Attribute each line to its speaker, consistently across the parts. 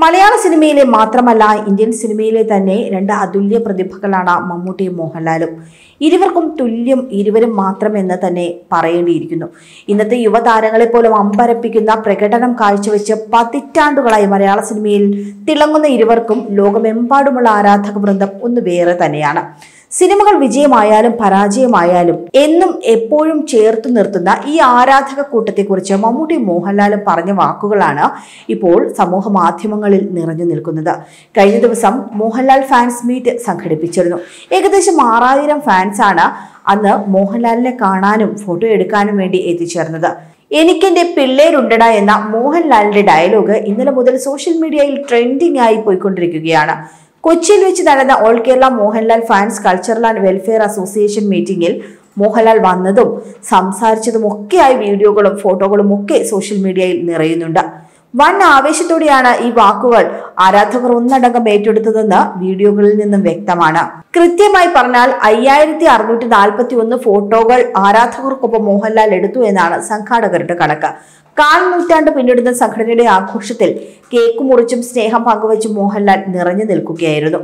Speaker 1: മലയാള സിനിമയിലെ മാത്രമല്ല ഇന്ത്യൻ സിനിമയിലെ തന്നെ രണ്ട് അതുല്യ പ്രതിഭകളാണ് മമ്മൂട്ടിയും മോഹൻലാലും. ഇരുവർക്കും തുല്യം ഇരുവരും മാത്രമെന്ന് തന്നെ പറയേണ്ടിയിരിക്കുന്നു. ഇന്നത്തെ യുവതാരങ്ങളെ പോലും അമ്പരപ്പിക്കുന്ന പ്രകടനം കാഴ്ചവെച്ച് പതിറ്റാണ്ടുകളായി മലയാള സിനിമയിൽ തിളങ്ങുന്ന ഇരുവർക്കും ലോകമെമ്പാടുമുള്ള ആരാധക വൃന്ദം ഒന്ന് വേറെ തന്നെയാണ്. സിനിമകൾ വിജയമായാലും പരാജയമായാലും എന്നും എപ്പോഴും ചേർത്തു നിർത്തുന്ന ഈ ആരാധക കൂട്ടത്തെക്കുറിച്ച് മമ്മൂട്ടിയും മോഹൻലാലും പറഞ്ഞ വാക്കുകളാണ് ഇപ്പോൾ സമൂഹ മാധ്യമങ്ങളിൽ നിറഞ്ഞു നിൽക്കുന്നത്. കഴിഞ്ഞ ദിവസം മോഹൻലാൽ ഫാൻസ് മീറ്റ് സംഘടിപ്പിച്ചിരുന്നു. ഏകദേശം 6000 ഫാൻസാണ് അന്ന് മോഹൻലാലിനെ കാണാനും ഫോട്ടോ എടുക്കാനും വേണ്ടി എത്തിച്ചേർന്നത്. എനിക്കെന്റെ പിള്ളേരുണ്ടടാ എന്ന മോഹൻലാലിന്റെ ഡയലോഗ് ഇന്നലെ മുതൽ സോഷ്യൽ മീഡിയയിൽ ട്രെൻഡിംഗ് ആയി പോയിക്കൊണ്ടിരിക്കുകയാണ്. കൊച്ചിയിൽ വെച്ച് നടന്ന all Kerala Mohanlal fans cultural and welfare association മീറ്റിംഗിൽ മോഹൻലാൽ വന്നതും സംസാരിച്ചതും ഒക്കെയായി വീഡിയോകളും ഫോട്ടോകളും ഒക്കെ സോഷ്യൽ മീഡിയയിൽ നിറയുന്നുണ്ട്. വൻ ആവേശത്തോടെയാണ് ഈ വാക്കുകൾ ആരാധകർ ഒന്നടങ്കം ഏറ്റെടുത്തതെന്ന് വീഡിയോകളിൽ നിന്നും വ്യക്തമാണ്. കൃത്യമായി പറഞ്ഞാൽ 5641 ഫോട്ടോകൾ ആരാധകർക്കൊപ്പം മോഹൻലാൽ എടുത്തു എന്നാണ് സംഘാടകരുടെ കണക്ക്. 1/4 നൂറ്റാണ്ട് പിന്നിടുന്ന സംഘടനയുടെ ആഘോഷത്തിൽ കേക്ക് മുറിച്ചും സ്നേഹം പങ്കുവച്ചും മോഹൻലാൽ നിറഞ്ഞു നിൽക്കുകയായിരുന്നു.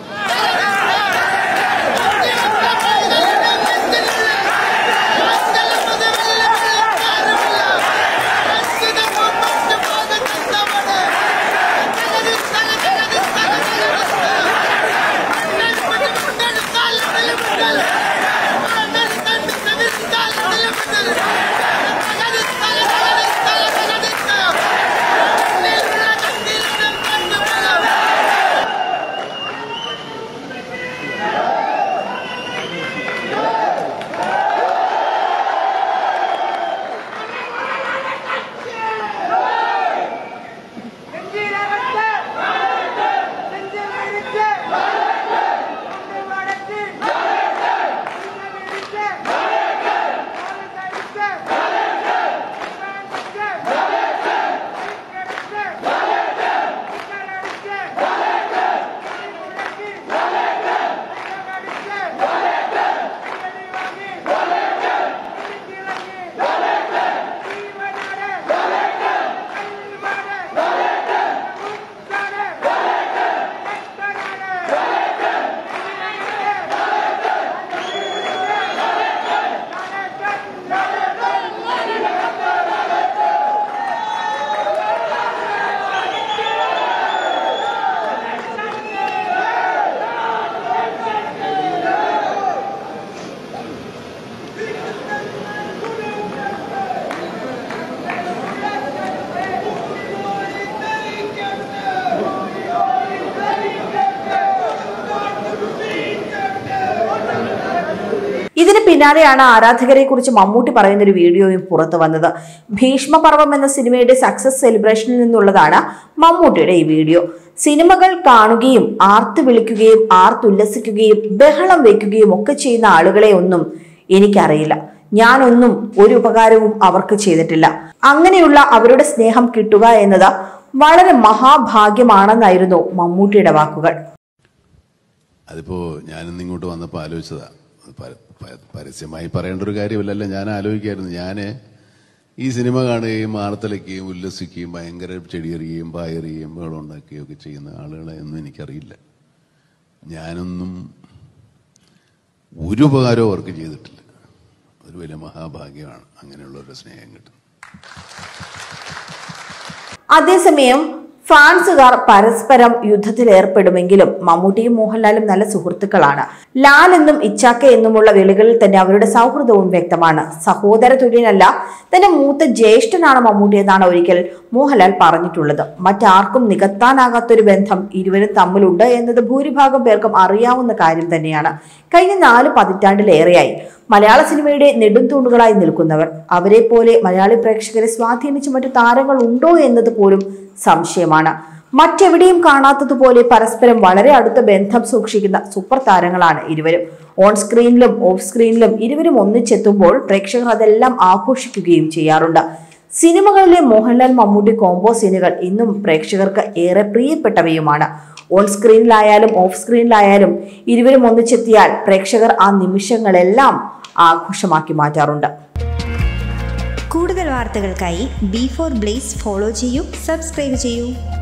Speaker 1: ഇതിന് പിന്നാലെയാണ് ആരാധകരെ കുറിച്ച് മമ്മൂട്ടി പറയുന്ന ഒരു വീഡിയോയും പുറത്തു വന്നത്. ഭീഷ്മപർവം എന്ന സിനിമയുടെ സക്സസ് സെലിബ്രേഷനിൽ നിന്നുള്ളതാണ് മമ്മൂട്ടിയുടെ ഈ വീഡിയോ. സിനിമകൾ കാണുകയും ആർത്തു വിളിക്കുകയും ആർത്തുല്ലസിക്കുകയും ബഹളം വയ്ക്കുകയും ഒക്കെ ചെയ്യുന്ന ആളുകളെ ഒന്നും എനിക്കറിയില്ല. ഞാനൊന്നും ഒരു ഉപകാരവും അവർക്ക് ചെയ്തിട്ടില്ല. അങ്ങനെയുള്ള അവരുടെ സ്നേഹം കിട്ടുക എന്നത് വളരെ മഹാഭാഗ്യമാണെന്നായിരുന്നു മമ്മൂട്ടിയുടെ വാക്കുകൾ.
Speaker 2: അതിപ്പോ ഞാനിന്ന് ഇങ്ങോട്ട് വന്നപ്പോൾ ആലോചിച്ചതാ. പരസ്യമായി പറയേണ്ട ഒരു കാര്യമല്ലല്ലോ. ഞാൻ ആലോചിക്കായിരുന്നു, ഞാൻ ഈ സിനിമ കാണുകയും ആർത്തലയ്ക്കുകയും ഉല്ലസിക്കുകയും ഭയങ്കര ചെടിയെറിയുകയും പായെറിയുകയും വെള്ളം ഉണ്ടാക്കുകയും ഒക്കെ ചെയ്യുന്ന ആളുകളെ ഒന്നും എനിക്കറിയില്ല. ഞാനൊന്നും ഒരു ഉപകാരവും അവർക്ക് ചെയ്തിട്ടില്ല. ഒരു വലിയ മഹാഭാഗ്യമാണ് അങ്ങനെയുള്ളവരുടെ സ്നേഹം കിട്ടുന്നത്.
Speaker 1: അതേസമയം ഫാൻസുകാർ പരസ്പരം യുദ്ധത്തിൽ ഏർപ്പെടുമെങ്കിലും മമ്മൂട്ടിയും മോഹൻലാലും നല്ല സുഹൃത്തുക്കളാണ്. ലാൽ എന്നും ഇച്ചാക്ക എന്നുമുള്ള വിളികളിൽ തന്നെ അവരുടെ സൗഹൃദവും വ്യക്തമാണ്. സഹോദര തുല്യനല്ല, തന്റെ മൂത്ത ജ്യേഷ്ഠനാണ് മമ്മൂട്ടി എന്നാണ് ഒരിക്കൽ മോഹൻലാൽ പറഞ്ഞിട്ടുള്ളത്. മറ്റാർക്കും നികത്താനാകാത്തൊരു ബന്ധം ഇരുവരും തമ്മിലുണ്ട് എന്നത് ഭൂരിഭാഗം പേർക്കും അറിയാവുന്ന കാര്യം തന്നെയാണ്. കഴിഞ്ഞ 4 പതിറ്റാണ്ടിലേറെയായി മലയാള സിനിമയുടെ നെടുംതൂണുകളായി നിൽക്കുന്നവർ. അവരെ പോലെ മലയാളി പ്രേക്ഷകരെ സ്വാധീനിച്ച മറ്റു താരങ്ങൾ ഉണ്ടോ എന്നത് പോലും സംശയമാണ്. മറ്റെവിടെയും കാണാത്തതുപോലെ പരസ്പരം വളരെ അടുത്ത ബന്ധം സൂക്ഷിക്കുന്ന സൂപ്പർ താരങ്ങളാണ് ഇരുവരും. ഓൺ സ്ക്രീനിലും ഓഫ് സ്ക്രീനിലും ഇരുവരും ഒന്നിച്ചെത്തുമ്പോൾ പ്രേക്ഷകർ അതെല്ലാം ആഘോഷിക്കുകയും ചെയ്യാറുണ്ട്. സിനിമകളിലെ മോഹൻലാൽ മമ്മൂട്ടി കോംബോ സീനുകൾ ഇന്നും പ്രേക്ഷകർക്ക് ഏറെ പ്രിയപ്പെട്ടവയുമാണ്. ഓൺ സ്ക്രീനിലായാലും ഓഫ് സ്ക്രീനിലായാലും ഇരുവരും ഒന്നിച്ചെത്തിയാൽ പ്രേക്ഷകർ ആ നിമിഷങ്ങളെല്ലാം ആഘോഷമാക്കി മാറ്റാറുണ്ട്.
Speaker 3: കൂടുതൽ വാർത്തകൾക്കായി B4 Blaze ഫോളോ ചെയ്യൂ, സബ്സ്ക്രൈബ് ചെയ്യൂ.